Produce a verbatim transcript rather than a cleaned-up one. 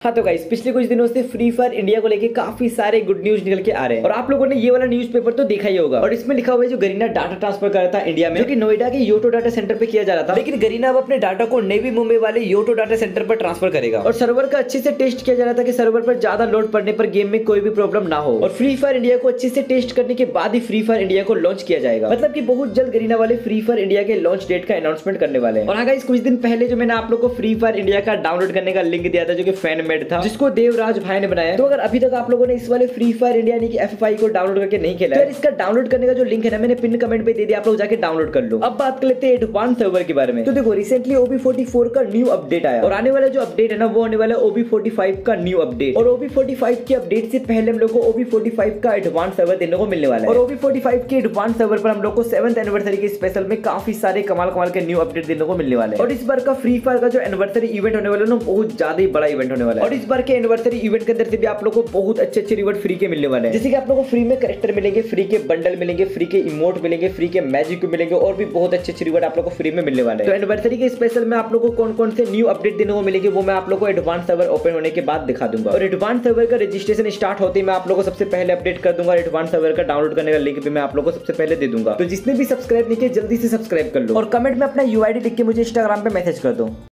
हाँ तो गाइस, पिछले कुछ दिनों से फ्री फायर इंडिया को लेके काफी सारे गुड न्यूज निकल के आ रहे हैं और आप लोगों ने ये वाला न्यूज़पेपर तो देखा ही होगा। और इसमें लिखा हुआ है जो गरीना डाटा ट्रांसफर कर रहा था इंडिया में, जो कि नोएडा के योटो डाटा सेंटर पे किया जा रहा था, लेकिन गरीना अब अपने डाटा को नेवी मुंबई वाले योटो डाटा सेंटर पर ट्रांसफर करेगा और सर्वर का अच्छे से टेस्ट किया जा रहा था कि सर्वर पर ज्यादा लोड पड़ने पर गेम में कोई भी प्रॉब्लम ना हो। और फ्री फायर इंडिया को अच्छे से टेस्ट करने के बाद ही फ्री फायर इंडिया को लॉन्च किया जाएगा। मतलब कि बहुत जल्द गरीना वाले फ्री फायर इंडिया के लॉन्च डेट का अनाउंसमेंट करने वाले हैं। और हाँ गाइस, कुछ दिन पहले जो मैंने आप लोग को फ्री फायर इंडिया का डाउनलोड करने का लिंक दिया था जो कि फैन मेड था, जिसको देवराज भाई ने बनाया। तो अगर अभी तक आप लोगों ने इस वाले फ्री फायर इंडिया यानी कि एफ एफ आई को डाउनलोड करके नहीं खेला है, तो इसका डाउनलोड करने का जो लिंक है ना, मैंने पिन कमेंट पे दे दिया, आप लोग जाके डाउनलोड कर लो। अब बात कर लेते हैं एडवांस सर्वर के बारे में। तो देखो, recently O B forty four का न्यू अपडेट आया और आने वाला जो अपडेट है ना, वो आने वाला है ओ बी फोर्टी फाइव का न्यू अपडेट। और ओ बी फोर्टी फाइव के अपडेट से पहले हम लोग को ओ बी फोर्टी फाइव का एडवांस सर्वर देने को मिलने वाला है। और ओ बी फोर्टी फाइव के एडवांस सर्वर पर हम लोग को सेवंथ एनिवर्सरी के स्पेशल में काफी सारे कमाल कमाल के न्यू अपडेट देने को मिलने वाले हैं। और इस बार का फ्री फायर का जो एनिवर्सरी इवेंट होने वाला है ना, बहुत ज्यादा ही बड़ा इवेंट होने वाला है। और इस बार के एनिवर्सरी इवेंट के अंदर से भी आप लोग को बहुत अच्छे अच्छे रिवॉर्ड फ्री के मिलने वाले हैं। जैसे कि आप लोगों को फ्री में कैरेक्टर मिलेंगे, फ्री के बंडल मिलेंगे, फ्री के इमोट मिलेंगे, फ्री के मैजिक मिलेंगे और भी बहुत अच्छे अच्छे रिवॉर्ड आप लोगों को फ्री में मिलने वाले हैं। तो एनिवर्सरी के स्पेशल में आप लोगों को कौन कौन से न्यू अपडेट देने को मिलेंगे वो मैं आप लोगों को एडवांस सर्वर ओपन होने के बाद दिखा दूंगा। और एडवांस सर्वर का रजिस्ट्रेशन स्टार्ट होते ही मैं आप लोगों को सबसे पहले अपडेट कर दूंगा। एडवांस सर्वर का डाउनलोड करने का लिंक भी मैं आप लोगों को सबसे पहले दे दूंगा। तो जिसने भी सब्सक्राइब नहीं किया जल्दी से सब्सक्राइब कर लो और कमेंट में अपना यू आई डी लिख के मुझे इंस्टाग्राम पे मैसेज कर दो।